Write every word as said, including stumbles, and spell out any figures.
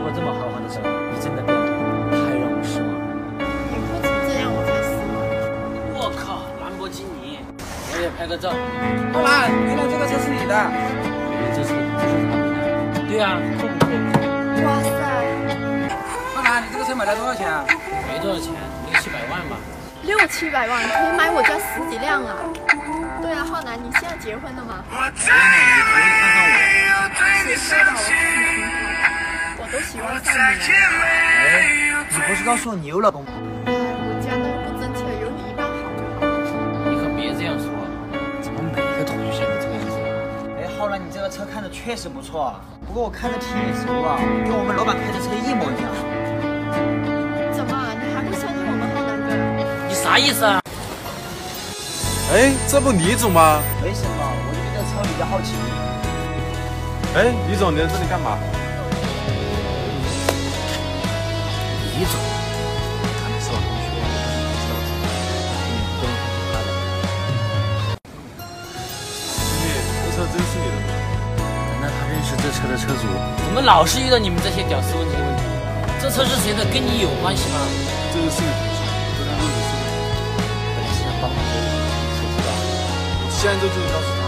过这么豪华的车，你真的变了，太让我失望了。 你不止这样，我才失望。 我靠，兰博基尼！我也拍个照。 浩然，原来这个车是你的。 这车不是他们的。对啊，酷不酷？ 哇塞！ 浩然，你这个车买了多少钱啊？ 没多少钱，六七百万吧。 六七百万可以买我家十几辆啊！对啊，浩南，你现在结婚了吗？ 哎，那你可以看看我。 谁说的？我看你挺好的，我都喜欢上你了。 哎，你不是告诉我你有老公吗？ 我家那个不争气的，有你一半好就好。 你可别这样说， 怎么每个同学都这个样子啊？哎，浩然，你这个车看着确实不错啊，不过我看着挺熟啊，跟我们老板开的车一模一样。 怎么，你还不相信我们浩南哥？ 你啥意思啊？ 哎，这不李总吗？ 没什么，我对这个车比较好奇。 哎，李总，你在这里干嘛？ 李总，他们是我同学，我不是你是我车，你不能看他的。 兄弟，这车真是你的吗？ 那他认识这车的车主？ 怎么老是遇到你们这些屌丝问题的问题？这车是谁的，跟你有关系吗？ 这个是你同事，跟他认识是吗？ 本来是想帮忙别人，谁知道？ 我现在就去告诉他。